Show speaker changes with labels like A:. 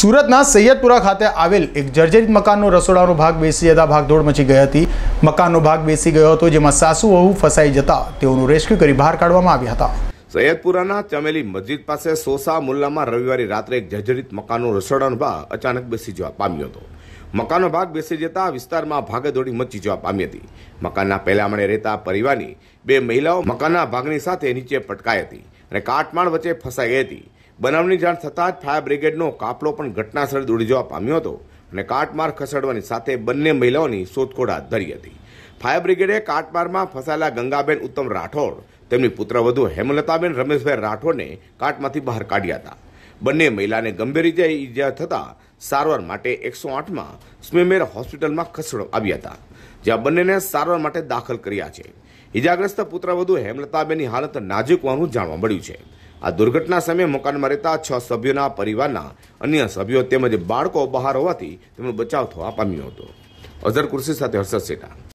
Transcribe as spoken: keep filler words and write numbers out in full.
A: સુરતના સૈયદપુરા ખાતે આવેલ એક જર્જરિત મકાનનો રસોડાનો ભાગ બેસી જતા ભાગદોડ મચી ગઈ હતી। મકાનનો ભાગ બેસી ગયો હતો, જેમાં સાસુ વહુ ફસાઈ જતા તેઓનું રેસ્ક્યુ કરી બહાર કાઢવામાં આવ્યા હતા।
B: સૈયદપુરાના ચમેલી મસ્જિદ પાસે સોસા મુલ્લામાં રવિવારે રાત્રે એક જર્જરિત મકાનનો રસોડાનો ભાગ અચાનક બેસી જવા પામ્યો હતો। મકાનનો ભાગ બેસી જતા વિસ્તારમાં ભાગદોડી મચી જવા પામી હતી। મકાનના પહેલા માળે રહેતા પરિવારની બે મહિલાઓ મકાનના ભાગની સાથે નીચે પટકાઈ હતી અને કાટમાળ વચ્ચે ફસાઈ ગઈ હતી। બનાવની જાણ થતાં જ ફાયર બ્રિગેડનો કાફલો પણ ઘટનાસ્થળે દોડી જવા પામ્યો હતો અને કાટમાળ ખસેડવાની સાથે બંને મહિલાઓની શોધખોળ હાથ ધરી હતી। ફાયર બ્રિગેડે કાટમાળમાં ફસાયેલા ગંગાબેન ઉત્તમ રાઠોડ, તેમની પુત્રવધુ હેમલતાબેન રમેશભાઈ રાઠોડને કાટમાંથી બહાર કાઢ્યા હતા। બંને મહિલાને ગંભીર રીતે ઈજા થતાં સારવાર માટે એકસો આઠમાં સ્મીમેર હોસ્પિટલમાં ખસેડવામાં આવ્યા હતા, જ્યાં બંનેને સારવાર માટે દાખલ કર્યા છે। ઈજાગ્રસ્ત પુત્રવધુ હેમલતાબેનની હાલત નાજુક હોવાનું જાણવા મળ્યું છે। આ દુર્ઘટના સમયે મકાનમાં રહેતા છ સભ્યોના પરિવારના અન્ય સભ્યો તેમજ બાળકો બહાર હોવાથી તેમનો બચાવ થવા પામ્યો હતો। અઝર કુર્સી સાથે હર્ષદ સેઠા।